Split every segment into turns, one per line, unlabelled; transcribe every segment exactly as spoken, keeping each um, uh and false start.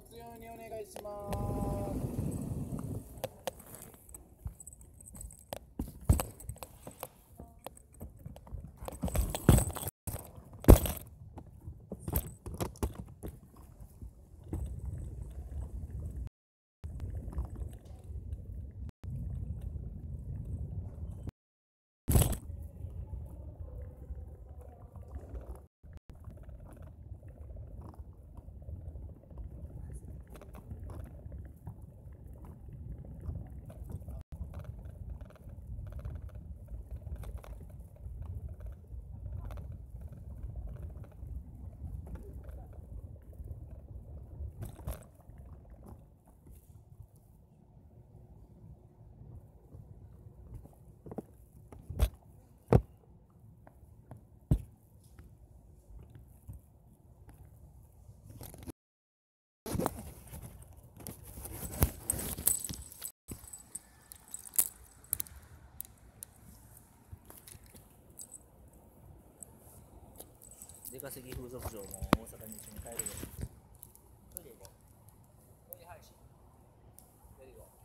つようにお願いします。
出稼ぎ風俗嬢も大阪に一緒に帰るよ。トイレ行こう。トイレ配信。トイレ行こう。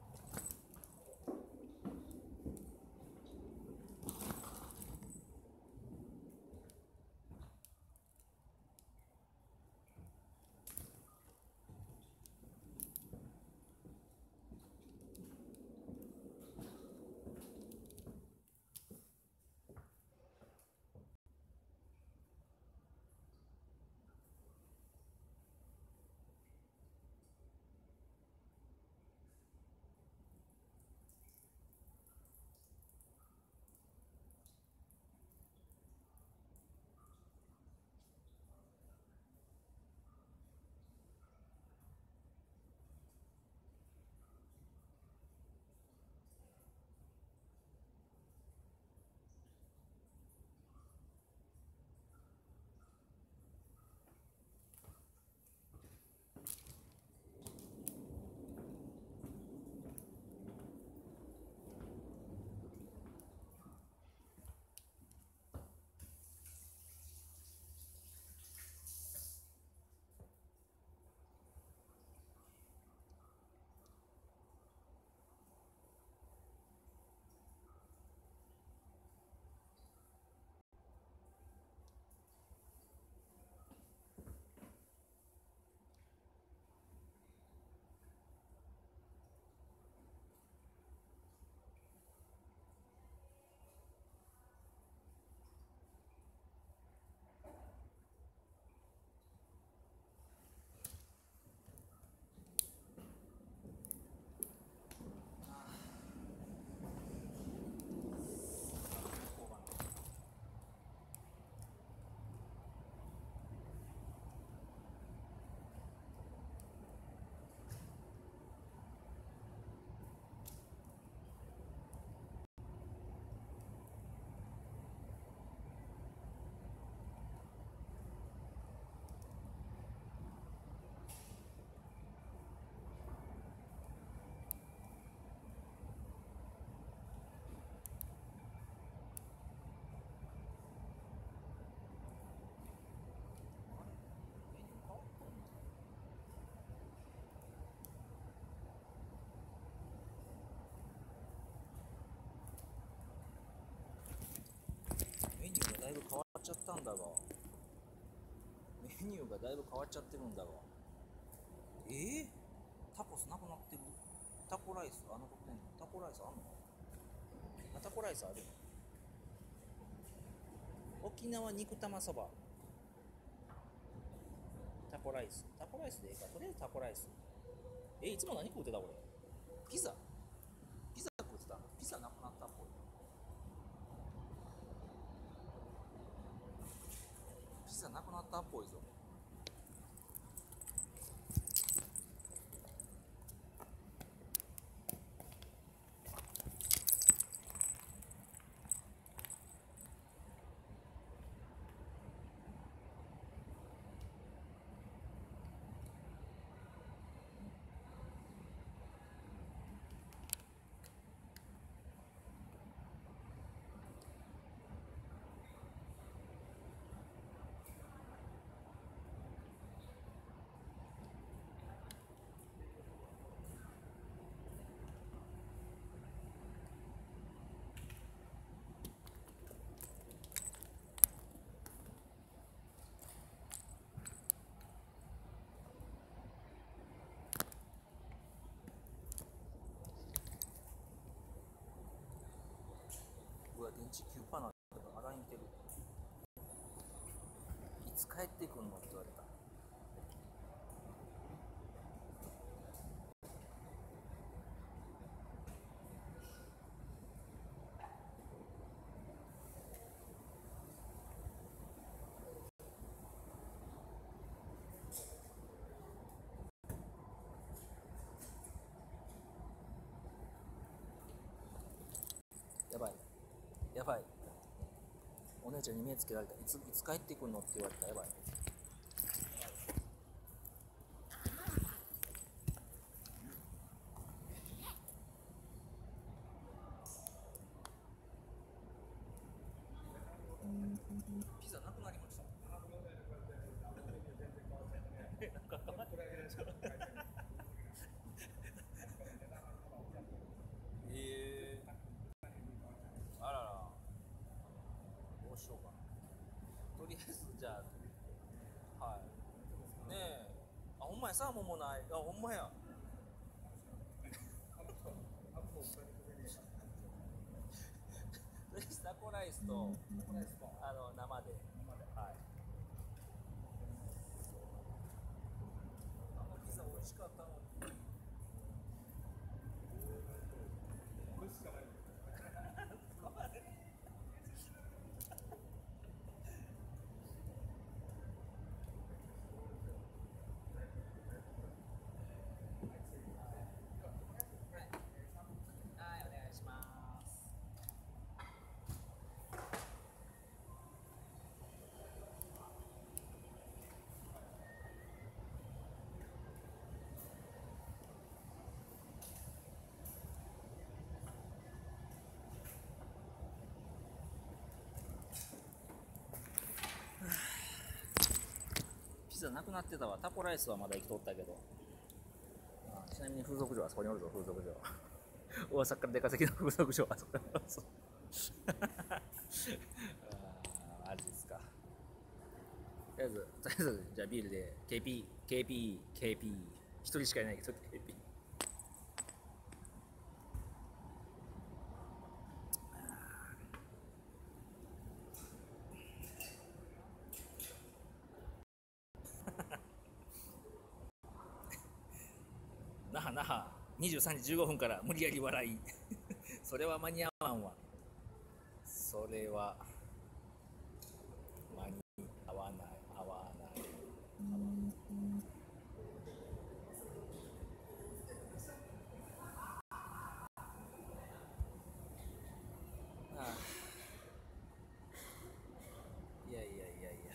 メニューがだいぶ変わっちゃったんだが、メニューがだいぶ変わっちゃってるんだが、えー、タコスなくなってる。タコライスあ残ってんの？タコライスあんの？あ、タコライスあるよ。沖縄肉玉そば、タコライス、タコライスでええか。とりあえずタコライス。え、いつも何食うてた俺？ピザピザ食うてた。ピザなくなったっぽい。ピザなくなったっぽいぞ。 日きゅうパーセントなんだけど、洗いにてる。いつ帰ってくんのって言われた。やばいやばい、お姉ちゃんに目つけられた。いついつ帰ってくんのって言われた。やばい。ピザなくなりました。えー、あらら、どうしようかな。とりあえずじゃあ、はい。ねえ、あ、ほんまや、サーモンもない。あ、ほんまや。とりあえずタコライスと、あの生で。はい。あのピザ美味しかったのに。はい、お願いします。ピザなくなってたわ。タコライスはまだ生きとったけど。あ、ちなみに風俗嬢はそこにおるぞ。風俗嬢。大阪から出稼ぎの風俗嬢はそこにおるぞ。あー、マジですか。とりあえず、とりあえず、じゃあビールで ケーピー、ケーピー、ケーピー、一人しかいないけど ケーピー。那覇那覇にじゅうさんじじゅうごふんから無理やり笑い。それは間に合わんわ。それは間に合わない合わない。ああ、いやいやいやいや。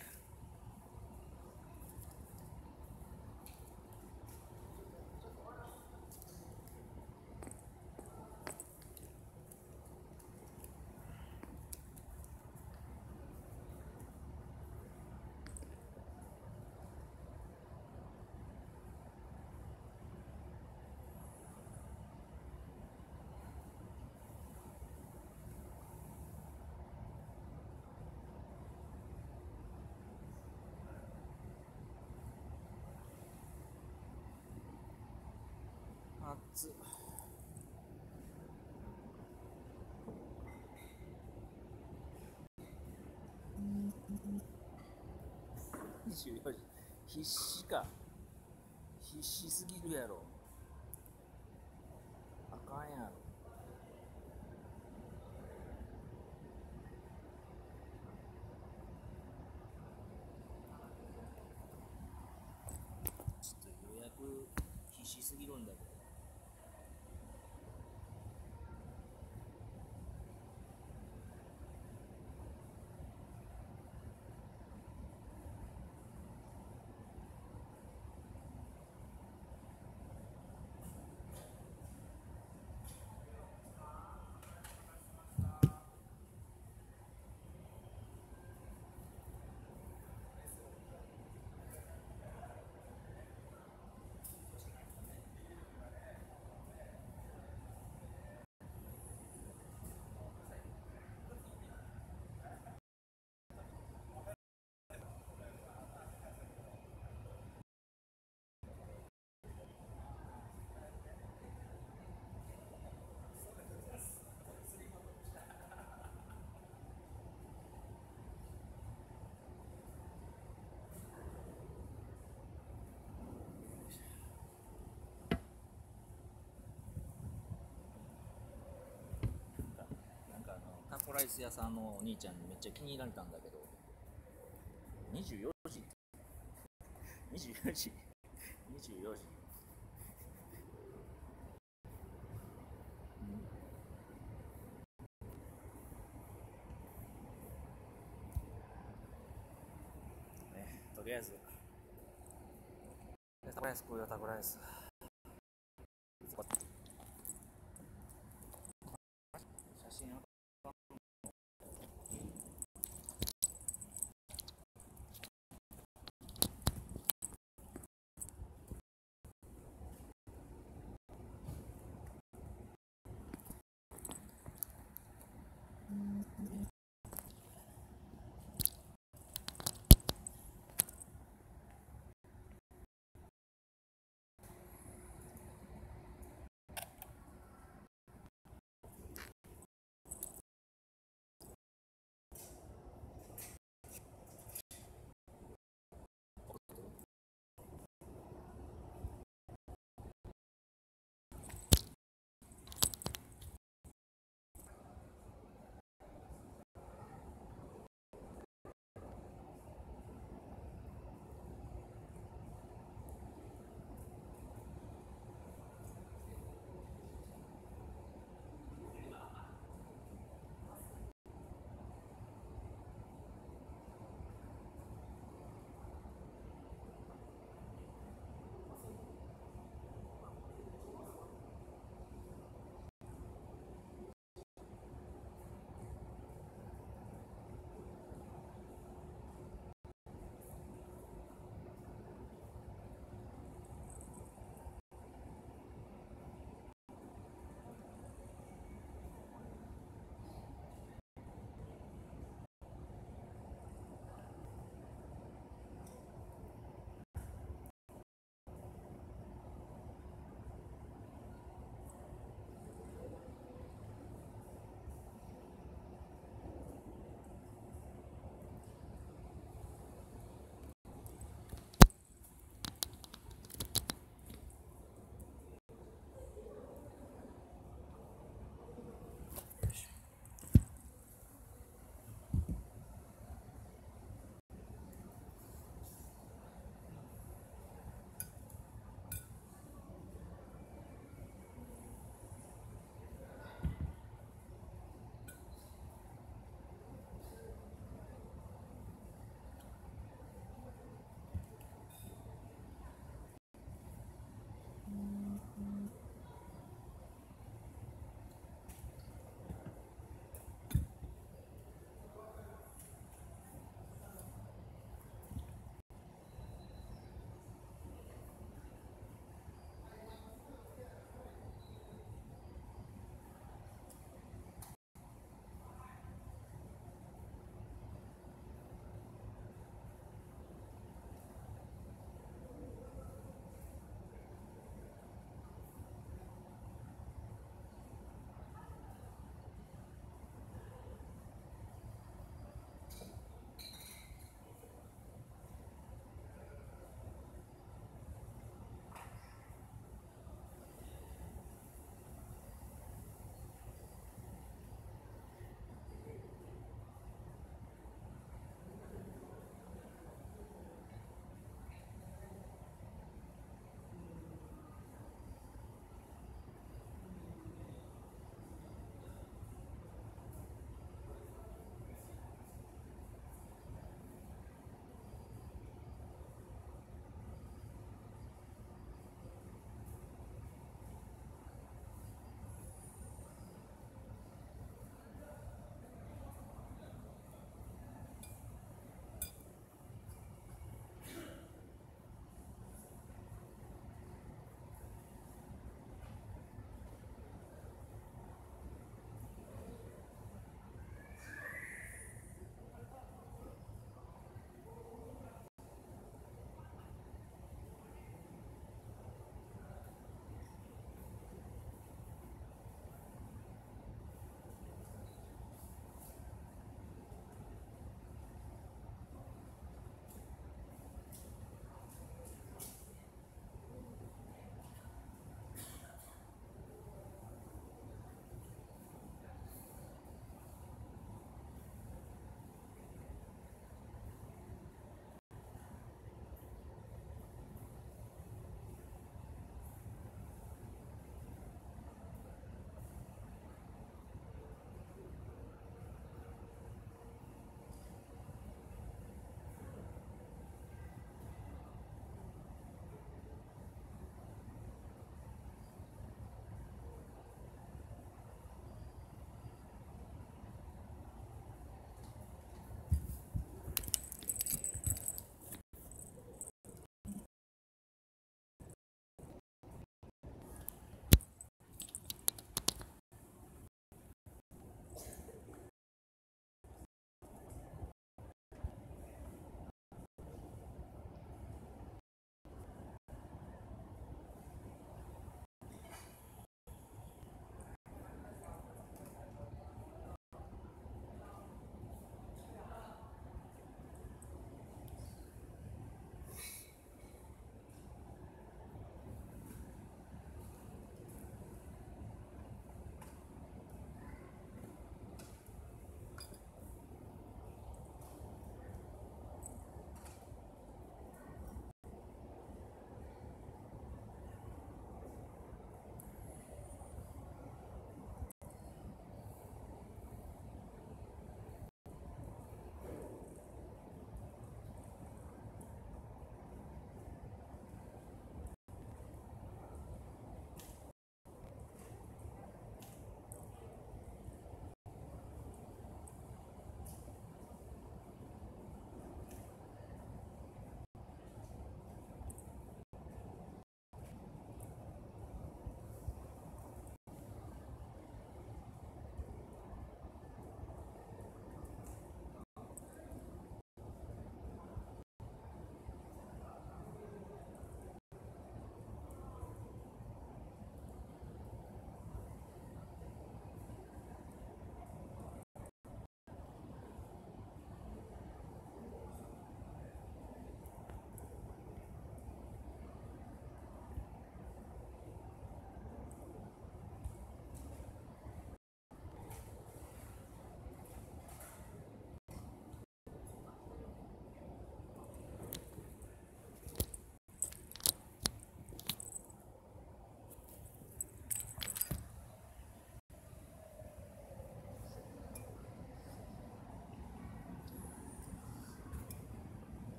暑っ。にじゅうよじ必死か。必死すぎるやろ。あかんやろ。ちょっと予約必死すぎるんだけど。 ライス屋さんのお兄ちゃんにめっちゃ気に入られたんだけど、にじゅうよじにじゅうよじにじゅうよじ、ね、とりあえずタコライス食うよ、タコライス。